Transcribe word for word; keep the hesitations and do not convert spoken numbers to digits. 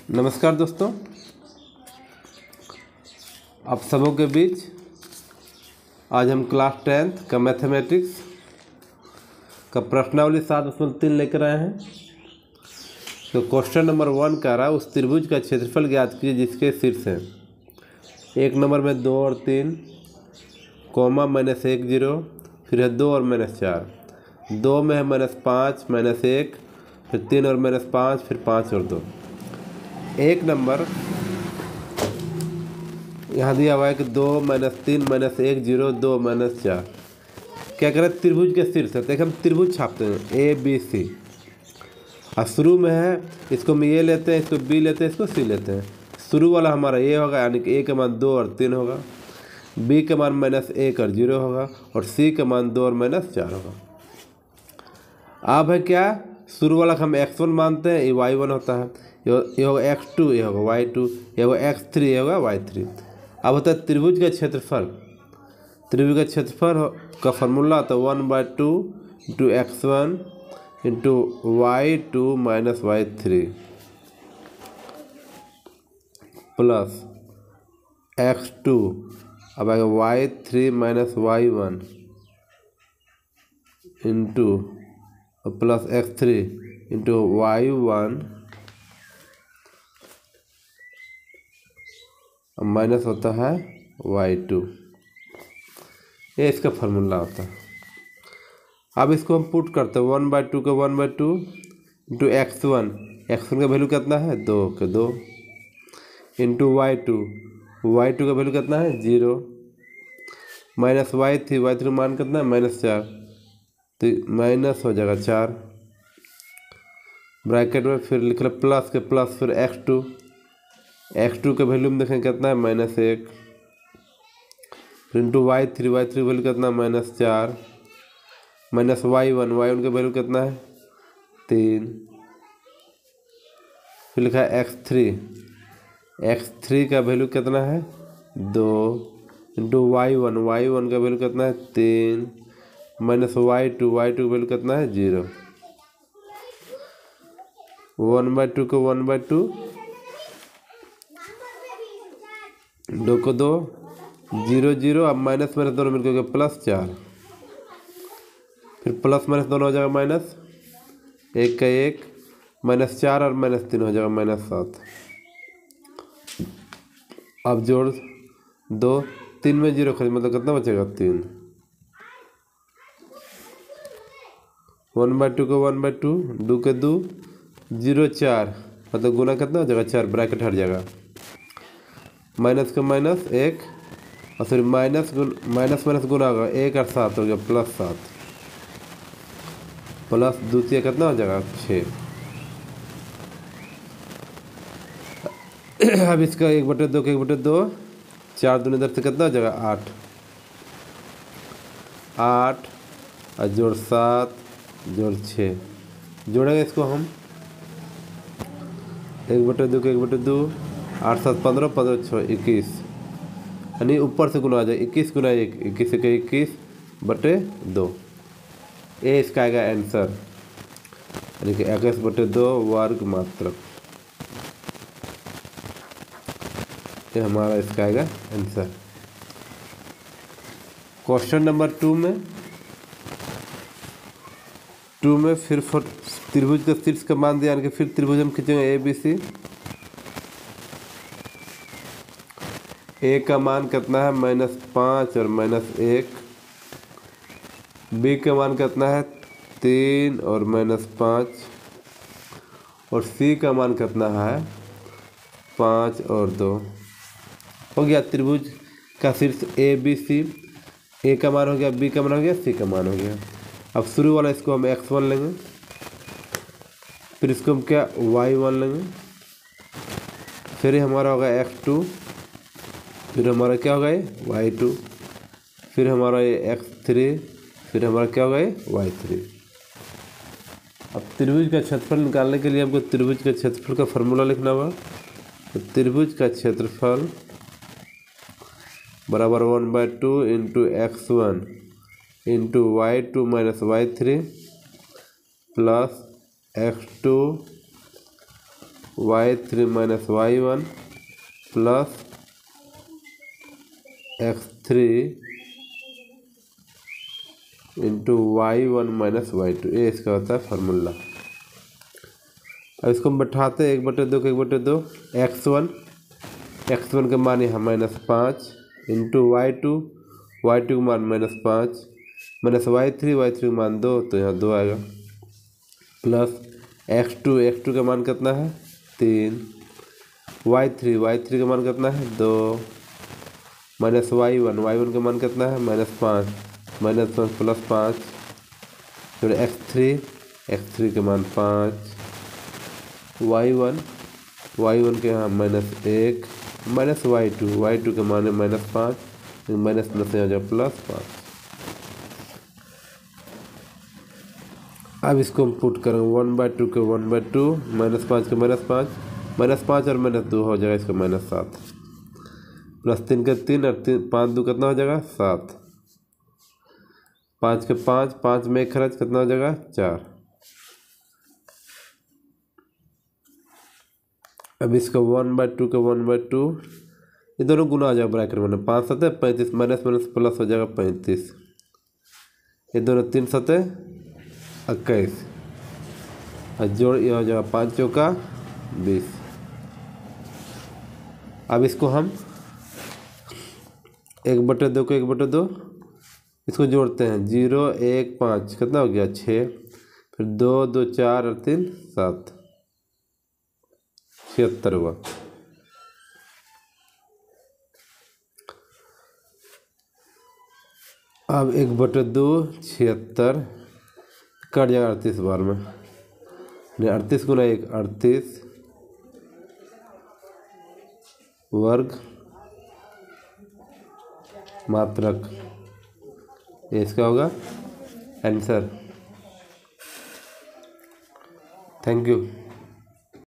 नमस्कार दोस्तों, आप सबों के बीच आज हम क्लास टेंथ का मैथमेटिक्स का प्रश्नावली सात दशमलव तीन लेकर आए हैं। तो क्वेश्चन नंबर वन कह रहा है उस त्रिभुज का क्षेत्रफल ज्ञात कीजिए जिसके शीर्ष हैं एक नंबर में दो और तीन, कोमा माइनस एक जीरो, फिर है दो और माइनस चार, दो में है माइनस पाँच माइनस एक, फिर तीन और माइनस पाँच, फिर पाँच और दो। एक नंबर यहाँ दिया हुआ है कि दो माइनस तीन माइनस एक जीरो दो माइनस चार। क्या करें, त्रिभुज के शीर्ष है। देखिए हम त्रिभुज छापते हैं ए बी सी, और शुरू में है इसको हम ए लेते हैं, इसको बी लेते हैं, इसको सी लेते हैं। शुरू वाला हमारा ए होगा, यानी कि ए का मान दो और तीन होगा, बी का मान माइनस एक और जीरो होगा, और सी का मान दो और माइनस चार होगा। अब है क्या, शुरू वाला हम एक्स वन मानते हैं, ये वाई वन होता है, ये होगा एक्स टू, ये होगा वाई टू, ये होगा एक्स थ्री, ये होगा वाई थ्री। अब होता है त्रिभुज का क्षेत्रफल। त्रिभुज का क्षेत्रफल का फॉर्मूला होता है one by two into x one into y two minus y three plus x two, अब आएगा y three minus y one into plus x three into y one minus होता है वाई टू। ये इसका formula होता है। अब इसको हम पुट करते हैं वन बाई टू का one by two into x one, x one का वैल्यू कितना है दो के दो, into y two, y two का वैल्यू कितना है zero, minus y three, y three मान कितना है माइनस चार, तो माइनस हो जाएगा चार, ब्रैकेट में फिर लिख लो प्लस के प्लस, फिर एक्स टू, एक्स टू का वैल्यू में देखें कितना है माइनस एक, फिर into y three, y three value कितना है माइनस चार, minus y one, y one का वैल्यू कितना है तीन, फिर लिखा है एक्स थ्री, एक्स थ्री का वैल्यू कितना है दो, into y one, y one का वैल्यू कितना है तीन, minus y two, y two का वैल्यू कितना है जीरो। वन बाई टू को वन बाई टू, दो को दो, जीरो जीरो, अब माइनस माइनस दोनों मिलकर हो गया प्लस चार, फिर प्लस माइनस दोनों हो जाएगा माइनस, एक का एक, माइनस चार और माइनस तीन हो जाएगा माइनस सात। अब जोड़ दो, तीन में जीरो खरीद मतलब कितना बचेगा तीन। वन बाई टू को वन बाई टू, दो के दो, जीरो चार, मतलब गुना कितना हो जाएगा चार, ब्रैकेट हट जाएगा, माइनस का माइनस एक, और फिर माइनस माइनस माइनस गुना होगा एक और सात हो गया प्लस सात, प्लस द्वितीय कितना हो जाएगा छः। अब इसका एक बटे दो का एक बटे दो, चार दूनी इधर से कितना हो जाएगा आठ, आठ और जोड़ सात जोड़ छः, जोड़ेंगे इसको हम, एक बटे दो का एक बटे दो, आठ सात पंद्रह, पंद्रह छः इक्कीस, यानी ऊपर से गुना आ जाए इक्कीस गुना एक, इक्कीस से इक्कीस बटे दो। ये इसका आएगा आंसर, यानी कि इक्कीस बटे दो वर्ग मात्रक। ये हमारा इसका आएगा आंसर। क्वेश्चन नंबर टू में टू में फिर त्रिभुज का शीर्ष का मान दिया, यानी कि फिर त्रिभुज हम खींचेंगे ए बी सी। ए का मान कितना है माइनस पाँच और माइनस एक, बी का मान कितना है तीन और माइनस पाँच, और सी का मान कितना है पाँच और दो। हो गया त्रिभुज का शीर्ष ए बी सी, ए का मान हो गया, बी का मान हो गया, सी का मान हो गया। अब शुरू वाला इसको हम एक्स वन लेंगे, फिर इसको हम क्या वाई वन लेंगे, फिर ये हमारा होगा एक्स टू, फिर हमारा क्या होगा ये वाई टू, फिर हमारा ये एक्स थ्री, फिर हमारा क्या होगा ये वाई थ्री। अब त्रिभुज का क्षेत्रफल निकालने के लिए हमको त्रिभुज के क्षेत्रफल का फॉर्मूला लिखना होगा। तो त्रिभुज का क्षेत्रफल बराबर one by two into x one into y two minus y three plus x two y three minus y one plus x three into y one minus y two, ये इसका होता है फार्मूला। अब इसको हम बैठाते हैं एक बटे दो के एक बटे दो, एक्स वन एक्स वन का मान यहाँ माइनस पाँच into y two y two का मान माइनस पाँच minus y three y three का मान दो, तो यहाँ दो आएगा, plus x two x two का मान कितना है तीन, वाई थ्री वाई थ्री का मान कितना है दो, minus y one y one का मान कितना है माइनस पाँच माइनस पाँच प्लस पाँच, फिर एक्स थ्री एक्स थ्री का मान पाँच, वाई वन वाई वन के यहाँ माइनस एक minus y two y two के मान है माइनस पाँच, माइनस प्लस यहाँ जाए प्लस पाँच। अब इसको हम पुट करेंगे वन बाई टू के वन बाई टू माइनस पाँच के माइनस पाँच माइनस पाँच और माइनस दो हो जाएगा इसका माइनस सात, प्लस तीन के तीन और तीन पाँच दो कितना हो जाएगा सात, पाँच के पाँच पाँच में एक खर्च कितना हो जाएगा चार। अब इसका वन बाई टू का वन बाई टू ये दोनों गुना आ जाएगा ब्रैकेट में, पाँच सतह पैंतीस माइनस माइनस प्लस हो जाएगा पैंतीस, ये दोनों तीन सतह इक्कीस और जोड़ ये हो जाएगा पाँच चौका बीस। अब इसको हम एक बटे दो को एक बटे दो इसको जोड़ते हैं, जीरो एक पाँच कितना हो गया छः, फिर दो दो चार और तीन सात, छिहत्तर हुआ। अब एक बटे दो छिहत्तर कट जाएगा अड़तीस बार में, नहीं अड़तीस गुना एक अड़तीस वर्ग मात्रक, ये इसका होगा आंसर। Thank you.